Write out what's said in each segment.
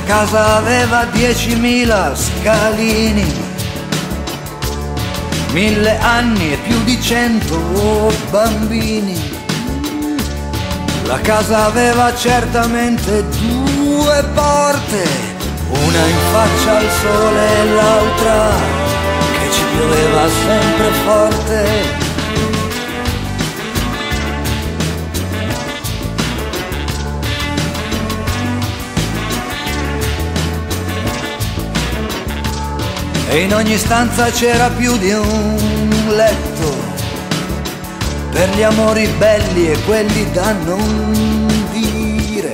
casa aveva 10.000 scalini, 1000 anni e più di 100 bambini. La casa aveva certamente 2 porte, una in faccia al sole e l'altra che ci pioveva sempre forte. E in ogni stanza c'era più di un letto, per gli amori belli e quelli da non dire.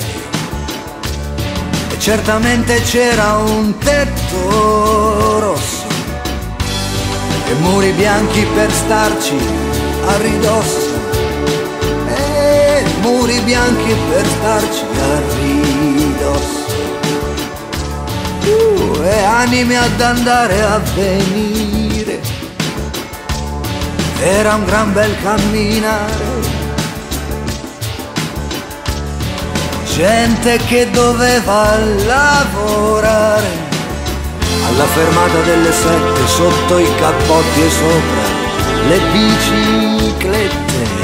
E certamente c'era un tetto rosso e muri bianchi per starci a ridosso. E muri bianchi per starci a ridosso. E anime ad andare a venire, era un gran bel camminare. Gente che doveva lavorare alla fermata delle 7, sotto i cappotti e sopra le biciclette.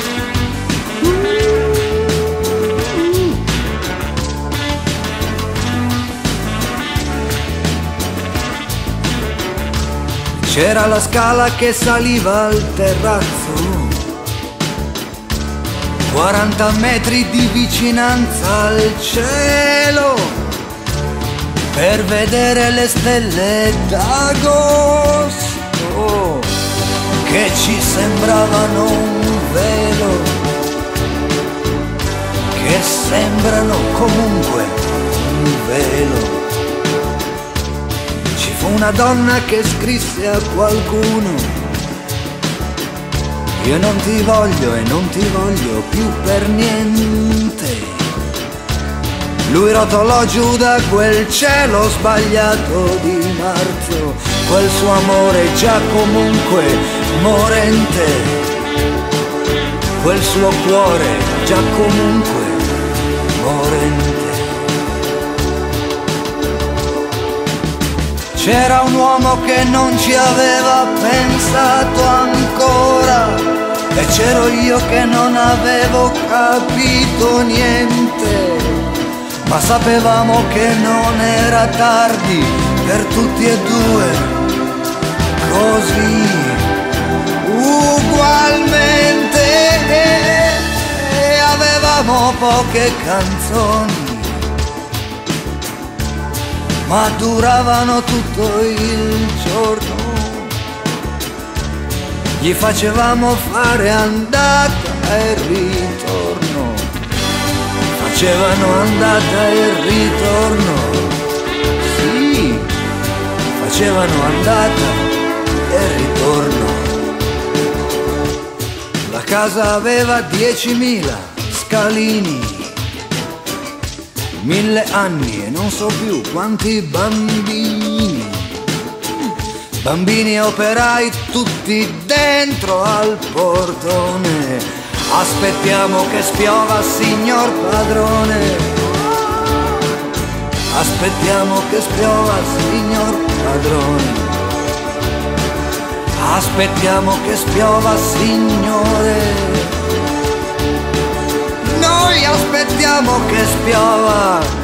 C'era la scala che saliva al terrazzo, 40 metri di vicinanza al cielo, per vedere le stelle d'agosto che ci sembravano un velo, che sembrano comunque un velo. Una donna che scrisse a qualcuno: io non ti voglio e non ti voglio più per niente. Lui rotolò giù da quel cielo sbagliato di marzo, quel suo amore già comunque morente, quel suo cuore già comunque morente. C'era un uomo che non ci aveva pensato ancora, e c'ero io che non avevo capito niente, ma sapevamo che non era tardi per tutti e due, così ugualmente. E avevamo poche canzoni, ma duravano tutto il giorno. Gli facevamo fare andata e ritorno, facevano andata e ritorno, sì, facevano andata e ritorno. La casa aveva 10.000 scalini, 1000 anni e non so più quanti bambini, bambini e operai tutti dentro al portone. Aspettiamo che spiova, signor padrone, aspettiamo che spiova, signor padrone, aspettiamo che spiova, signore. Noi aspettiamo che spiova.